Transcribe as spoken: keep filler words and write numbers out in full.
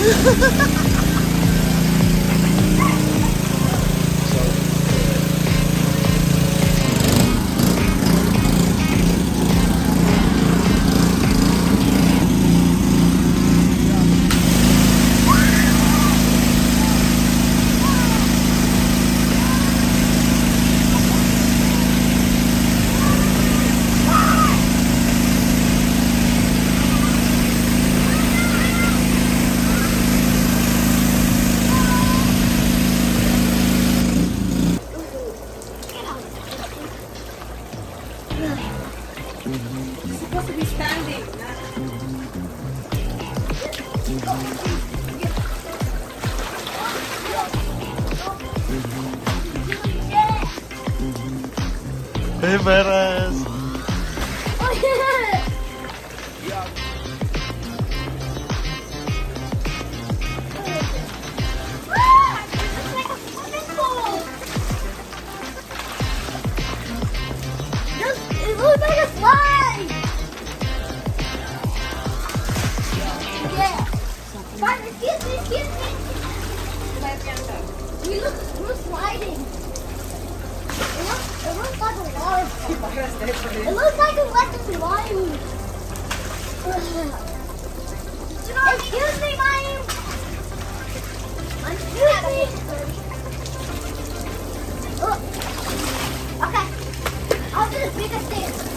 You're supposed to be standing. Hey, beres. Oh yeah. Ah, this is like a swimming pool. This, it looks like a slide. Yeah. Fine, excuse me, excuse me. We look, we're sliding. It looks, it looks like a water. It looks like a electric slime. Excuse me, Mime. Excuse me. Oh. Okay. I'll do the biggest thing.